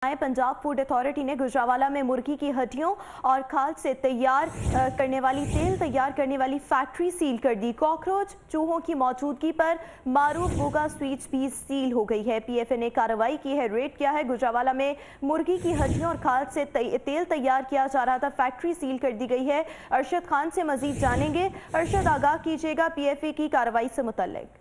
Punjab food authority ने गुजरांवाला में मुर्गी की हड्डियों और खाल से तेल तैयार करने वाली फैक्ट्री सील कर दी। कॉकरोच चूहों की मौजूदगी पर मारूफ गोगा स्वीट्स भी सील हो गई है। पीएफए ने कार्रवाई की है, रेड किया है। गुजरांवाला में मुर्गी की हड्डियों और खाल से तेल तैयार किया जा रहा था, फैक्ट्री सील कर दी गई है। अरशद खान से मजीद जानेंगे। अरशद, आगाह कीजिएगा पीएफए की कार्रवाई से मुतल्लिक।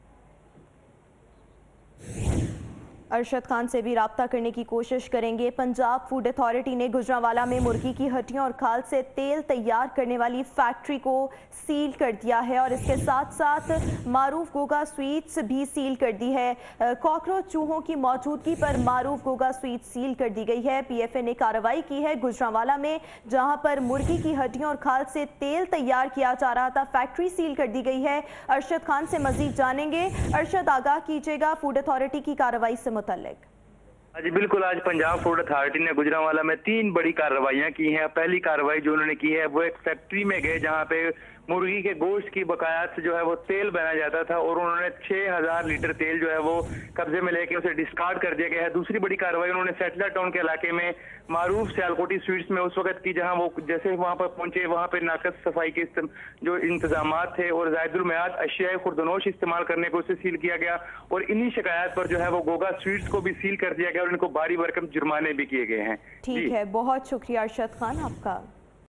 अरशद खान से भी राब्ता करने की कोशिश करेंगे। पंजाब फूड अथॉरिटी ने गुजरांवाला में मुर्गी की हड्डियों और खाल से तेल तैयार करने वाली फैक्ट्री को सील कर दिया है और इसके साथ साथ मारूफ गोगा स्वीट्स भी सील कर दी है। कॉकरोच चूहों की मौजूदगी पर मारूफ गोगा स्वीट्स सील कर दी गई है। पीएफए ने कार्रवाई की है। गुजरांवाला में जहां पर मुर्गी की हड्डियों और खाल से तेल तैयार किया जा रहा था, फैक्ट्री सील कर दी गई है। अरशद खान से मजीद जानेंगे। अरशद, आगाह कीजिएगा फूड अथॉरिटी की कार्रवाई से मुतल्लिक। जी बिल्कुल, आज पंजाब फूड अथॉरिटी ने गुजरांवाला में 3 बड़ी कार्रवाइयां की हैं। पहली कार्रवाई जो उन्होंने की है वो एक फैक्ट्री में गए जहां पे मुर्गी के गोश्त की बकायात से जो है वो तेल बनाया जाता था और उन्होंने 6000 लीटर तेल जो है वो कब्जे में लेके उसे डिस्कार्ड कर दिया गया है। दूसरी बड़ी कार्रवाई उन्होंने सेटलर टाउन के इलाके में मारूफ सियालकोटी स्वीट्स में उस वक्त की, जहां वो जैसे वहां पर पहुंचे वहां पर नाकस सफाई के जो इंतजाम थे और जायदुल मियाद अशिया खुर्दनोश इस्तेमाल करने को उसे सील किया गया और इन्हीं शिकायत पर जो है वो गोगा स्वीट्स को भी सील कर दिया गया और इनको भारी भरकम जुर्माने भी किए गए हैं। ठीक है, बहुत शुक्रिया अरशद खान आपका।